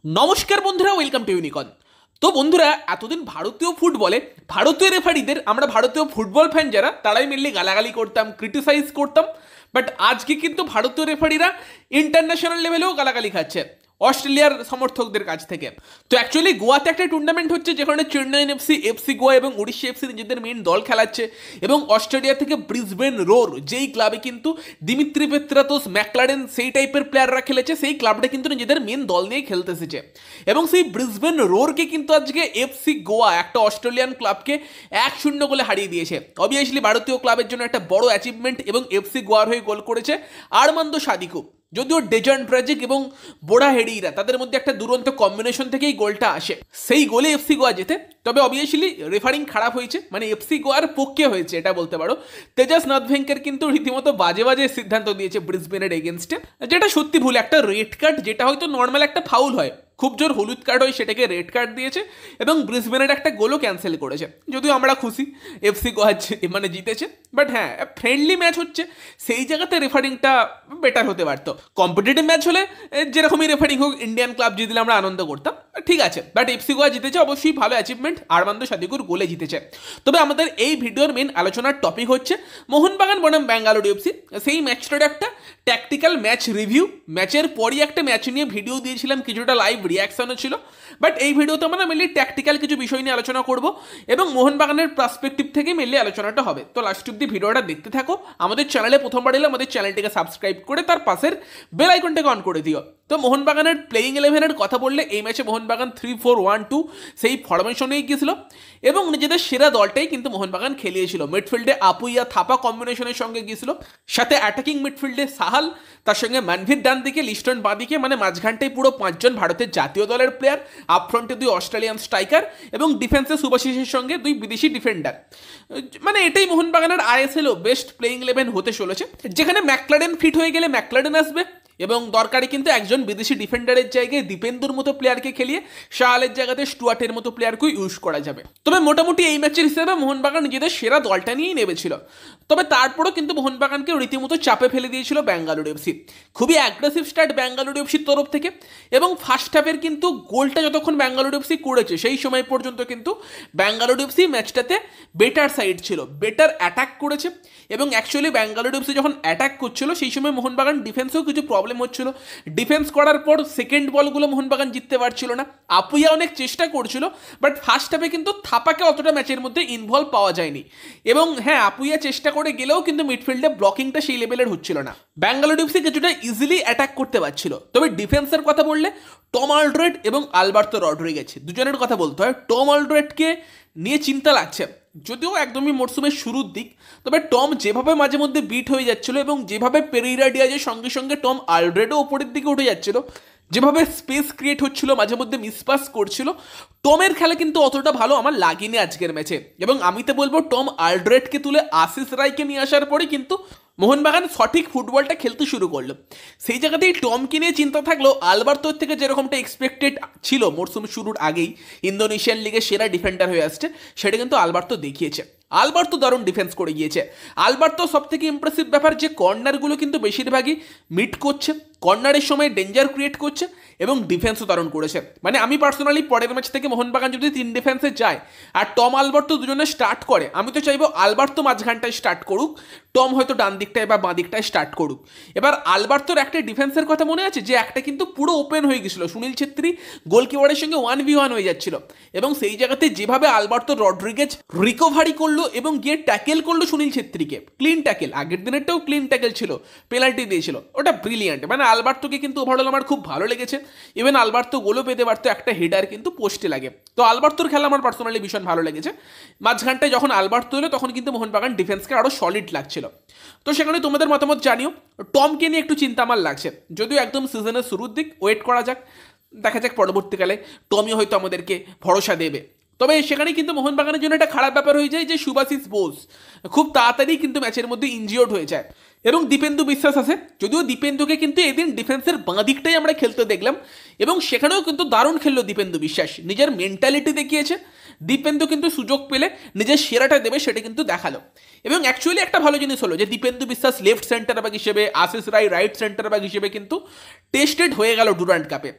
নমস্কার বন্ধুরা, welcome to ইউনিকন। তো বন্ধুরা, এতদিন ভারতীয় ফুটবলে ভারতীয় রেফারিদের আমরা ভারতীয় ফুটবল ফ্যান যারা তারাই মেনলি গালাগালি করতাম, ক্রিটিসাইজ করতাম। বাট আজকে কিন্তু ভারতীয় রেফারিরা ইন্টারন্যাশনাল লেভেলেও গালাগালি খাচ্ছে অস্ট্রেলিয়ার সমর্থকদের কাছ থেকে। তো অ্যাকচুয়ালি গোয়াতে একটা টুর্নামেন্ট হচ্ছে যেখানে চেন্নাইন এফসি, এফসি গোয়া এবং উড়িষ্যা এফসি নিজেদের মেন দল খেলাচ্ছে, এবং অস্ট্রেলিয়া থেকে ব্রিসবেন রোর যেই ক্লাবে কিন্তু দিমিত্রি পেত্রাতোস, ম্যাকলারেন সেই টাইপের প্লেয়াররা খেলেছে, সেই ক্লাবটা কিন্তু নিজেদের মেন দল নিয়ে খেলতে এসেছে। এবং সেই ব্রিসবেন রোরকে কিন্তু আজকে এফসি গোয়া একটা অস্ট্রেলিয়ান ক্লাবকে 1-0 গোলে হারিয়ে দিয়েছে। অবভিয়াসলি ভারতীয় ক্লাবের জন্য একটা বড় অ্যাচিভমেন্ট, এবং এফসি গোয়ার হয়ে গোল করেছে আরমান্দো সাদিকু। যদিও ডেজন ড্রাজিক এবং বোড়া হেডিরা তাদের মধ্যে একটা দুরন্ত কম্বিনেশন থেকেই গোলটা আসে, সেই গোলে এফসি গোয়া জেতে। তবে অবভিয়াসলি রেফারিং খারাপ হয়েছে, মানে এফসি গোয়ার পক্ষে হয়েছে এটা বলতে পারো। তেজাস নাথভেঙ্কার কিন্তু রীতিমতো বাজে বাজে সিদ্ধান্ত দিয়েছে ব্রিসবেনের এগেনস্টে, যেটা সত্যি ভুল। একটা রেড কার্ড যেটা হয়তো নর্মাল একটা ফাউল হয়, খুব জোর হলুদ কার্ড হয়, সেটাকে রেড কার্ড দিয়েছে এবং ব্রিসবেনের একটা গোলও ক্যান্সেল করেছে। যদিও আমরা খুশি এফসি গোয়া মানে জিতেছে, বাট হ্যাঁ, ফ্রেন্ডলি ম্যাচ হচ্ছে, সেই জায়গাতে রেফারিংটা বেটার হতে পারতো। কম্পিটিটিভ ম্যাচ হলে যেরকমই রেফারিং হোক, ইন্ডিয়ান ক্লাব জিতলে আমরা আনন্দ করতাম, ঠিক আছে। বাট এফসি গোয়া জিতেছে, অবশ্যই ভালো অ্যাচিভমেন্ট, আরমান্দো সাদিকুর গোলে জিতেছে। তবে আমাদের এই ভিডিওর মেন আলোচনার টপিক হচ্ছে মোহনবাগান বনাম ব্যাঙ্গালোর এফসি। সেই ম্যাচটার একটা ট্যাকটিক্যাল ম্যাচ রিভিউ, ম্যাচের পরই একটা ম্যাচ নিয়ে ভিডিও দিয়েছিলাম, কিছুটা লাইভ রিয়াকশনও ছিল। বাট এই ভিডিওতে আমরা মেনলি ট্যাকটিক্যাল কিছু বিষয় নিয়ে আলোচনা করব, এবং মোহনবাগানের পার্সপেক্টিভ থেকে মেনলি আলোচনাটা হবে। তো লাস্ট অব্দি ভিডিওটা দেখতে থাকো। আমাদের চ্যানেলে প্রথমবার এলে আমাদের চ্যানেলটিকে সাবস্ক্রাইব করে তার পাশের বেল আইকনটাকে অন করে দিও। তো মোহনবাগানের প্লেয়িং 11-এর কথা বললে, এই ম্যাচে মোহনবাগান 3-4-1-2 সেই ফরমেশনেই গিয়েছিল, এবং নিজেদের সেরা দলটাই কিন্তু মোহনবাগান খেলিয়েছিল। মিডফিল্ডে আপুইয়া থাপা কম্বিনেশনের সঙ্গে গিয়েছিল, সাথে অ্যাটাকিং মিডফিল্ডে সাহাল, তার সঙ্গে মানভীর ডান দিকে, লিস্টন বাঁ দিকে, মানে মাঝখানটায় পুরো 5 জন ভারতের জাতীয় দলের প্লেয়ার, আপফ্রন্টে 2 অস্ট্রেলিয়ান স্ট্রাইকার, এবং ডিফেন্সে সুভাশিসের সঙ্গে 2 বিদেশি ডিফেন্ডার। মানে এটাই মোহনবাগানের আইএসএলও বেস্ট প্লেয়িং 11 হতে চলেছে, যেখানে ম্যাকলারেন ফিট হয়ে গেলে ম্যাকলারেন আসবে, এবং দরকারি কিন্তু একজন বিদেশি ডিফেন্ডারের জায়গায় দীপেন্দুর মতো প্লেয়ারকে খেলিয়ে শাহালের জায়গাতে স্টুয়ার্টের মতো প্লেয়ারকেও ইউজ করা যাবে। তবে মোটামুটি এই ম্যাচের হিসেবে মোহনবাগান নিজেদের সেরা দলটা নিয়েই নেমেছিল। তবে তারপরও কিন্তু মোহনবাগানকে রীতিমতো চাপে ফেলে দিয়েছিল ব্যাঙ্গালোর এফসি। খুবই অ্যাগ্রেসিভ স্টার্ট ব্যাঙ্গালোর এফসির তরফ থেকে, এবং ফার্স্ট হাফের কিন্তু গোলটা যতক্ষণ ব্যাঙ্গালোর এফসি করেছে সেই সময় পর্যন্ত কিন্তু ব্যাঙ্গালোর এফসি ম্যাচটাতে বেটার সাইড ছিল, বেটার অ্যাটাক করেছে। এবং অ্যাকচুয়ালি ব্যাঙ্গালোর এফসি যখন অ্যাটাক করছিল সেই সময় মোহনবাগান ডিফেন্সেও কিছু প্রবলেম হচ্ছিল। ডিফেন্স করার পর সেকেন্ড বলগুলো মোহনবাগান জিততে পারছিল না। আপুইয়া অনেক চেষ্টা করছিল, বাট ফার্স্ট হাফে কিন্তু থাপাকে অতটা ম্যাচের মধ্যে ইনভলভ পাওয়া যায়নি। এবং হ্যাঁ, আপুইয়া চেষ্টা করে গেলেও কিন্তু মিডফিল্ডে ব্লকিংটা সেই লেভেলের হচ্ছিল না। ব্যাঙ্গালোর এফসি কিছুটা ইজিলি অ্যাটাক করতে পারছিল। তবে ডিফেন্সের কথা বললে টম আলড্রেড এবং আলবার্তো রড্রিগেজ দুজনের কথা বলতে হয়। টম আলড্রেডকে নিয়ে চিন্তা লাগছে, যদিও একদমই মরসুমের শুরুর দিক। তবে টম যেভাবে মাঝে মধ্যে বিট হয়ে যাচ্ছিল, এবং যেভাবে পেরেইরা ডিয়াজের সঙ্গে সঙ্গে টম আলড্রেডও ওপরের দিকে উঠে যাচ্ছিল, যেভাবে স্পেস ক্রিয়েট হচ্ছিল, মাঝে মধ্যে মিসপাস করছিল, টমের খেলা কিন্তু অতটা ভালো আমার লাগেনি আজকের ম্যাচে। এবং আমি তো বলবো টম আলড্রেডকে তুলে আশিস রায়কে নিয়ে আসার পরে কিন্তু মোহনবাগান সঠিক ফুটবলটা খেলতে শুরু করলো। সেই জায়গাতেই টমকে নিয়ে চিন্তা থাকলো, আলবার্তোর থেকে যেরকমটা এক্সপেক্টেড ছিল মরসুম শুরুর আগেই ইন্দোনেশিয়ান লিগের সেরা ডিফেন্ডার হয়ে আসছে, সেটা কিন্তু আলবার্তো দেখিয়েছে। আলবার্তো দারুণ ডিফেন্স করে গিয়েছে। আলবার্তো সব থেকে ইমপ্রেসিভ ব্যাপার যে কর্নারগুলো কিন্তু বেশিরভাগই মিট করছে, কর্নারের সময় ডেঞ্জার ক্রিয়েট করছে, এবং ডিফেন্সও দারুণ করেছে। মানে আমি পার্সোনালি পরের ম্যাচ থেকে মোহনবাগান যদি 3 ডিফেন্সে যায় আর টম আলবার্তো দুজনে স্টার্ট করে, আমি তো চাইবো আলবার্তো মাঝখানটায় স্টার্ট করুক, টম হয়তো ডান দিকটায় বা বাঁ দিকটায় স্টার্ট করুক। এবার আলবার্তোর একটা ডিফেন্সের কথা মনে আছে, যে একটা কিন্তু পুরো ওপেন হয়ে গেছিলো, সুনীল ছেত্রী গোলকিপারের সঙ্গে 1v1 হয়ে যাচ্ছিল, এবং সেই জায়গাতে যেভাবে আলবার্তো রড্রিগেজ রিকভারি করলো এবং গিয়ে ট্যাকেল করলো সুনীল ছেত্রীকে, ক্লিন ট্যাকেল, আগের দিনেরটাও ক্লিন ট্যাকেল ছিল, পেনাল্টি দিয়েছিল, ওটা ব্রিলিয়ান্ট। মানে আলবার্তোকে কিন্তু ওভারঅল আমার খুব ভালো লেগেছে। ইভেন আলবার্তো গোলও পেতে পারতো, একটা হেডার কিন্তু পোস্টে লাগে। তো আলবার্তোর খেলা আমার পার্সোনালি ভীষণ ভালো লেগেছে। মাঝখানটায় যখন আলবার্তো এলো তখন কিন্তু মোহনবাগান ডিফেন্সকে আরও সলিড লাগছিল। তো সেখানে তোমাদের মতামত জানিও। টমকে নিয়ে একটু চিন্তা আমার লাগছে, যদিও একদম সিজনের শুরুর দিক, ওয়েট করা যাক, দেখা যাক পরবর্তীকালে টমিও হয়তো আমাদেরকে ভরসা দেবে। তবে সেখানে কিন্তু মোহনবাগানের জন্য একটা খারাপ ব্যাপার হয়ে যায় যে শুভাশিস বোস খুব তাড়াতাড়ি কিন্তু ম্যাচের মধ্যে ইনজিওর্ড হয়ে যায়, এবং দীপেন্দু বিশ্বাস আছে। যদিও দীপেন্দুকে কিন্তু এদিন ডিফেন্সের বাঁ দিকটাই আমরা খেলতে দেখলাম, এবং সেখানেও কিন্তু দারুণ খেললো দীপেন্দু বিশ্বাস, নিজের মেন্টালিটি দেখিয়েছে। দীপেন্দু কিন্তু সুযোগ পেলে নিজের সেরাটা দেবে সেটা কিন্তু দেখালো। এবং অ্যাকচুয়ালি একটা ভালো জিনিস হলো যে দীপেন্দু বিশ্বাস লেফট সেন্টার ব্যাক হিসেবে, Ashis Roy right centre back হিসেবে কিন্তু টেস্টেড হয়ে গেল ডুরান্ট কাপে।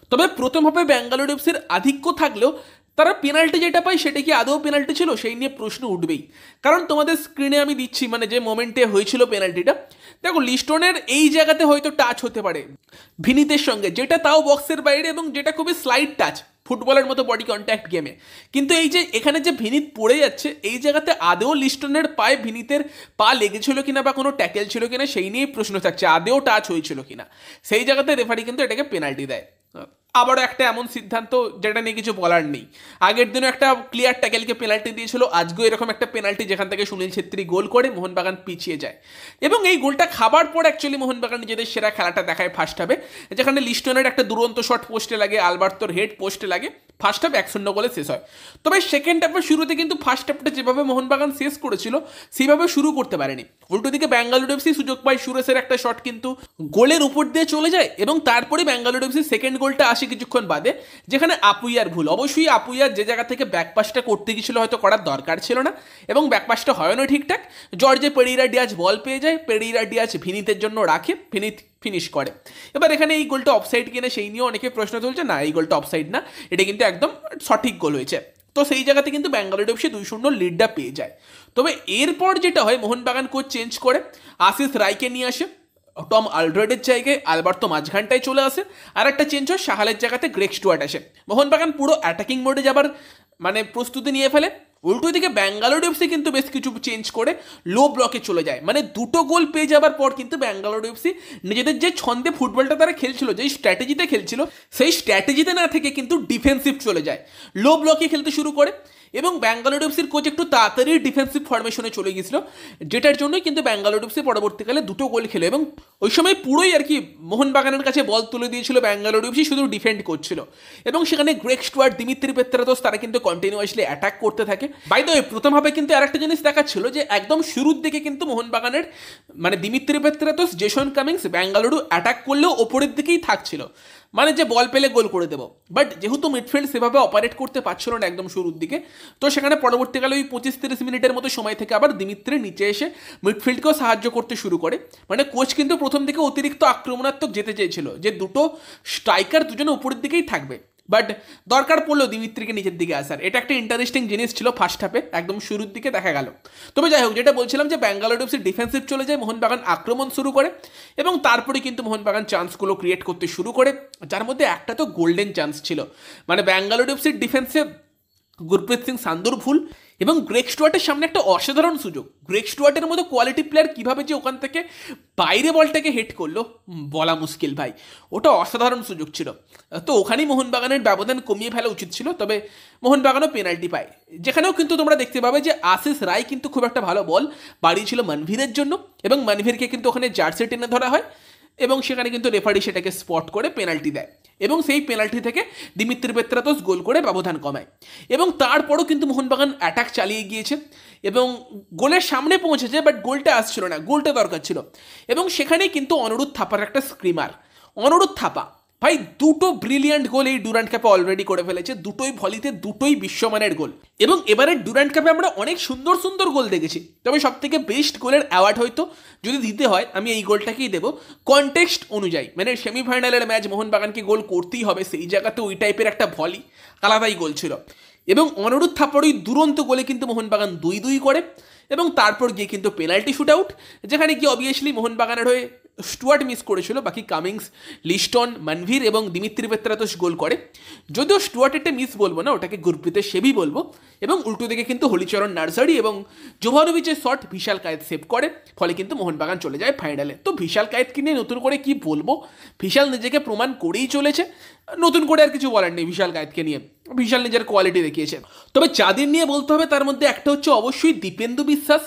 তবে প্রথমভাবে ব্যাঙ্গালোর এফসির আধিক্য থাকলেও তারা পেনাল্টি যেটা পায় সেটা কি আদৌ পেনাল্টি ছিল সেই নিয়ে প্রশ্ন উঠবেই। কারণ তোমাদের স্ক্রিনে আমি দিচ্ছি মানে যে মোমেন্টে হয়েছিল পেনাল্টিটা, দেখো লিস্টনের এই জায়গাতে হয়তো টাচ হতে পারে ভিনিতের সঙ্গে, যেটা তাও বক্সের বাইরে এবং যেটা খুবই স্লাইড টাচ ফুটবলের মতো বডি কন্ট্যাক্ট গেমে। কিন্তু এই যে এখানে যে ভিনিত পড়ে যাচ্ছে এই জায়গাতে আদেও লিস্টনের পায়ে ভিনিতের পা লেগেছিল কিনা বা কোনো ট্যাকেল ছিল কিনা সেই নিয়েই প্রশ্ন থাকছে, আদেও টাচ হয়েছিল কিনা। সেই জায়গাতে রেফারি কিন্তু এটাকে পেনাল্টি দেয়। আবারও একটা এমন সিদ্ধান্ত যেটা নিয়ে কিছু বলার নেই। আগের দিনও একটা ক্লিয়ার ট্যাকেলকে পেনাল্টি দিয়েছিল, আজকেও এরকম একটা পেনাল্টি যেখান থেকে সুনীল ছেত্রী গোল করে মোহনবাগান পিছিয়ে যায়। এবং এই গোলটা খাবার পর অ্যাকচুয়ালি মোহনবাগান নিজেদের সেরা খেলাটা দেখায় ফার্স্ট হাফে, যেখানে লিস্টনের একটা দুরন্ত শট পোস্টে লাগে, আলবার্তোর হেড পোস্টে লাগে, ফার্স্ট হাফ 1-0 গোলে শেষ হয়। তবে সেকেন্ড হাফের শুরুতে কিন্তু ফার্স্ট হাফটা যেভাবে মোহনবাগান শেষ করেছিল সেইভাবে শুরু করতে পারেনি। উল্টো দিকে ব্যাঙ্গালোর এফসি সুযোগ পায়, সুরেশের একটা শট কিন্তু গোলের উপর দিয়ে চলে যায় এবং তারপরে ব্যাঙ্গালোর এফসি সেকেন্ড গোলটা আসে কিছুক্ষণ বাদে, যেখানে আপুইয়ার ভুল। অবশ্যই আপুইয়ার যে জায়গা থেকে ব্যাকপাসটা করতে গিয়েছিল হয়তো করার দরকার ছিল না এবং ব্যাকপাসটা হয় না ঠিকঠাক। জর্জে পেরেইরা ডিয়াজ বল পেয়ে যায়, পেরেইরা ডিয়াজ ভিনিতের জন্য রাখে, ভিনিত ফিনিশ করে। এবার এখানে এই গোলটা অফসাইড কিনা সেই নিয়েও অনেকে প্রশ্ন তুলছে, না এই গোলটা অফসাইড না, এটা কিন্তু একদম সঠিক গোল হয়েছে। তো সেই জায়গাতে কিন্তু ব্যাঙ্গালোর এফসি 2-0 লিডটা পেয়ে যায়। তবে এরপর যেটা হয় মোহনবাগান কোচ চেঞ্জ করে আশিস রায়কে নিয়ে আসে, টম আলড্রেডের জায়গায় আলবার্তো মাঝখানটায় চলে আসে, আর একটা চেঞ্জ হয় সাহালের জায়গাতে গ্রেগ স্টুয়ার্ট আসে। মোহনবাগান পুরো অ্যাটাকিং মোডে যাবার মানে প্রস্তুতি নিয়ে ফেলে। উল্টো দিকে ব্যাঙ্গালোর এফসি কিন্তু বেশ কিছু চেঞ্জ করে লো ব্লকে চলে যায়। মানে দুটো গোল পেয়ে যাবার পর কিন্তু ব্যাঙ্গালোর এফসি নিজেদের যে ছন্দে ফুটবলটা তারা খেলছিল, যেই স্ট্র্যাটেজিতে খেলছিল সেই স্ট্র্যাটেজিতে না থেকে কিন্তু ডিফেন্সিভ চলে যায়, লো ব্লকে খেলতে শুরু করে। এবং ব্যাঙ্গালোর এফসির কোচ একটু তাড়াতাড়ি ডিফেন্সিভ ফরমেশনে চলে গিয়েছিল, যেটার জন্যই কিন্তু ব্যাঙ্গালোর এফসি পরবর্তীকালে দুটো গোল খেলো। এবং ওই সময় পুরোই আর কি মোহনবাগানের কাছে বল তুলে দিয়েছিল ব্যাঙ্গালোর এফসি, শুধু ডিফেন্ড করছিল। এবং সেখানে গ্রেগ স্টুয়ার্ট, দিমিত্রি পেত্রাতোস তারা কিন্তু কন্টিনিউয়াসলি অ্যাটাক করতে থাকে। বাই দ্য ওয়ে প্রথমভাবে কিন্তু আরেকটা জিনিস দেখাচ্ছিল যে একদম শুরুর দিকে কিন্তু মোহনবাগানের মানে Dimitri Petratos, Jason Cummings Bengaluru attack করলেও ওপরের দিকেই থাকছিল, মানে যে বল পেলে গোল করে দেবো। বাট যেহেতু মিডফিল্ড সেভাবে অপারেট করতে পারছিল না একদম শুরুর দিকে, তো সেখানে পরবর্তীকালে ওই 25-30 মিনিটের মতো সময় থেকে আবার দিমিত্রি নিচে এসে মিডফিল্ডকেও সাহায্য করতে শুরু করে। মানে কোচ কিন্তু প্রথম দিকে অতিরিক্ত আক্রমণাত্মক যেতে চেয়েছিল, যে দুটো স্ট্রাইকার দুজনে উপরের দিকেই থাকবে, বাট দরকার পড়লো দিমিত্রিকে নিচের দিকে আসার। এটা একটা ইন্টারেস্টিং জিনিস ছিল ফার্স্ট হাফে একদম শুরুর দিকে দেখা গেল। তবে যাই হোক, যেটা বলছিলাম যে ব্যাঙ্গালোর এফসি ডিফেন্সিভ চলে যায়, মোহনবাগান আক্রমণ শুরু করে এবং তারপরে কিন্তু মোহনবাগান চান্সগুলো ক্রিয়েট করতে শুরু করে, যার মধ্যে একটা তো গোল্ডেন চান্স ছিল। মানে ব্যাঙ্গালোর এফসির ডিফেন্সে গুরপ্রীত সিং সান্ধুর ভুল এবং গ্রেগ স্টুয়ার্টের সামনে একটা অসাধারণ সুযোগ। গ্রেগ স্টুয়ার্টের মতো কোয়ালিটি প্লেয়ার কীভাবে যে ওখান থেকে বাইরে বলটাকে হিট করলো বলা মুশকিল ভাই, ওটা অসাধারণ সুযোগ ছিল। তো ওখানেই মোহনবাগানের ব্যবধান কমিয়ে ফেলা উচিত ছিল, তবে মোহনবাগানও পেনাল্টি পায়, যেখানেও কিন্তু তোমরা দেখতে পাবে যে আশিস রায় কিন্তু খুব একটা ভালো বল বাড়িয়েছিল মনভীরের জন্য এবং মনভীরকে কিন্তু ওখানে জার্সি টেনে ধরা হয় এবং সেখানে কিন্তু রেফারি সেটাকে স্পট করে পেনাল্টি দেয় এবং সেই পেনাল্টি থেকে দিমিত্রি পেত্রাতোস গোল করে ব্যবধান কমায়। এবং তারপরও কিন্তু মোহনবাগান অ্যাটাক চালিয়ে গিয়েছে এবং গোলের সামনে পৌঁছেছে, বাট গোলটা আসছিল না, গোলটা দরকার ছিল। এবং সেখানেই কিন্তু অনুরোধ থাপার একটা স্ক্রিমার, অনুরোধ থাপা ভাই দুটো ব্রিলিয়ান্ট গোল এই ডুরান্ট কাপে অলরেডি করে ফেলেছে, দুটোই ভলিতে, দুটোই বিশ্বমানের গোল। এবং এবারে ডুরান্ট কাপে আমরা অনেক সুন্দর সুন্দর গোল দেখেছি, তবে সব থেকে বেস্ট গোলের অ্যাওয়ার্ড হয়তো যদি দিতে হয় আমি এই গোলটাকেই দেবো কনটেক্সট অনুযায়ী। মানে সেমিফাইনালের ম্যাচ মোহনবাগানকে গোল করতেই হবে, সেই জায়গাতে ওই টাইপের একটা ভলি আলাদাই গোল ছিল। এবং অনুরোধ থাপ্পড় ওই দুরন্ত গোলে কিন্তু মোহনবাগান 2-2 করে এবং তারপর গিয়ে কিন্তু পেনাল্টি শুট আউট, যেখানে কি অবভিয়াসলি মোহনবাগানের হয়ে স্টুয়ার্ট মিস করেছিল, বাকি কামিংস, লিস্টন, মনভীর এবং দিমিত্রি পেত্রাতোস গোল করে। যদিও স্টুয়ার্টেরটা মিস বলবো না, ওটাকে গুরপ্রীতের সেভই বলবো। এবং উল্টো দিকে কিন্তু হলিচরণ নার্সারি এবং জোভানোভিচের শট বিশাল কায়েত সেভ করে, ফলে কিন্তু মোহনবাগান চলে যায় ফাইনালে। তো বিশাল কায়েতকে নিয়ে নতুন করে কি বলবো, বিশাল নিজেকে প্রমাণ করেই চলেছে, নতুন করে আর কিছু বলার নেই বিশাল কায়েতকে নিয়ে, বিশাল নিজের কোয়ালিটি দেখিয়েছে। তবে যাদের নিয়ে বলতে হবে তার মধ্যে একটা হচ্ছে অবশ্যই দীপেন্দু বিশ্বাস।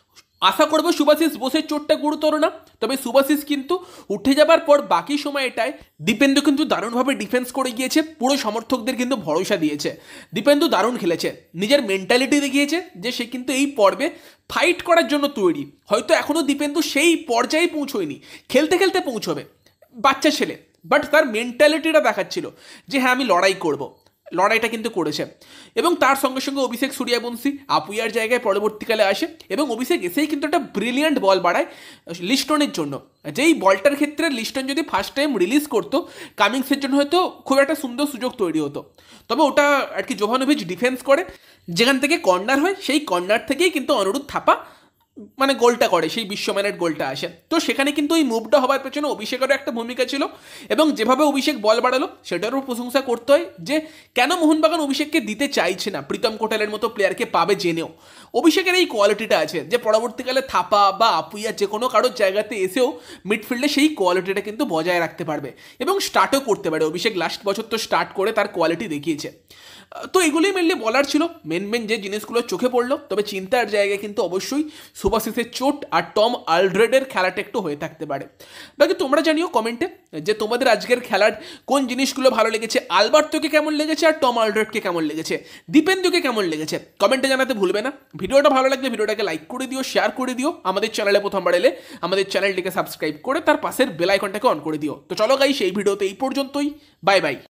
আশা করবো সুভাশিস বোসের চোটটা গুরুতর না, তবে সুভাশিস কিন্তু উঠে যাবার পর বাকি সময়টায় দীপেন্দু কিন্তু দারুণভাবে ডিফেন্স করে গিয়েছে, পুরো সমর্থকদের কিন্তু ভরসা দিয়েছে। দীপেন্দু দারুণ খেলেছে, নিজের মেন্টালিটি দেখিয়েছে যে সে কিন্তু এই পর্বে ফাইট করার জন্য তৈরি। হয়তো এখনও দীপেন্দু সেই পর্যায়ে পৌঁছয়নি, খেলতে খেলতে পৌঁছবে, বাচ্চা ছেলে, বাট তার মেন্টালিটিটা দেখাচ্ছিল যে হ্যাঁ আমি লড়াই করব। লড়াইটা কিন্তু করেছে। এবং তার সঙ্গে সঙ্গে অভিষেক সূর্যবংশী আপুইয়ার জায়গায় পরবর্তীকালে আসে এবং অভিষেক এসেই কিন্তু একটা ব্রিলিয়ান্ট বল বাড়ায় লিস্টনের জন্য, যেই বলটার ক্ষেত্রে লিস্টন যদি ফার্স্ট টাইম রিলিজ করতো কামিংসের জন্য হয়তো খুব একটা সুন্দর সুযোগ তৈরি হতো। তবে ওটা আর কি জোভানোভিচ ডিফেন্স করে, যেখান থেকে কর্নার হয় সেই কর্নার থেকেই কিন্তু অনুরোধ থাপা মানে গোলটা করে, সেই বিশ্বমানের গোলটা আসে। তো সেখানে কিন্তু ওই মুভটা হওয়ার পেছনে অভিষেকেরও একটা ভূমিকা ছিল এবং যেভাবে অভিষেক বল বাড়ালো সেটারও প্রশংসা করতে হয় যে কেন মোহনবাগান অভিষেককে দিতে চাইছে না, প্রীতম কোটালের মতো প্লেয়ারকে পাবে জেনেও। অভিষেকের এই কোয়ালিটিটা আছে যে পরবর্তীকালে থাপা বা আপুইয়া যে কোনো কারোর জায়গাতে এসেও মিডফিল্ডে সেই কোয়ালিটিটা কিন্তু বজায় রাখতে পারবে এবং স্টার্টও করতে পারে। অভিষেক লাস্ট বছর তো স্টার্ট করে তার কোয়ালিটি দেখিয়েছে। তো এগুলোই মেনলি বলার ছিল, মেন যে জিনিসগুলো চোখে পড়লো। তবে চিন্তার জায়গায় কিন্তু অবশ্যই সুভাশিসের চোট আর টম আলড্রেডের খেলাটা একটু হয়ে থাকতে পারে। বাকি তোমরা জানিও কমেন্টে যে তোমাদের আজকের খেলার কোন জিনিসগুলো ভালো লেগেছে, আলবার্তোকে কেমন লেগেছে আর টম আলড্রেডকে কেমন লেগেছে, দীপেন্দুকে কেমন লেগেছে, কমেন্টে জানাতে ভুলবে না। ভিডিওটা ভালো লাগলে ভিডিওটাকে লাইক করে দিও, শেয়ার করে দিও। আমাদের চ্যানেলে প্রথমবার এলে আমাদের চ্যানেলটিকে সাবস্ক্রাইব করে তার পাশের বেল আইকনটাকে অন করে দিও। তো চলো গাইস, এই ভিডিওতে এই পর্যন্তই। Bye by.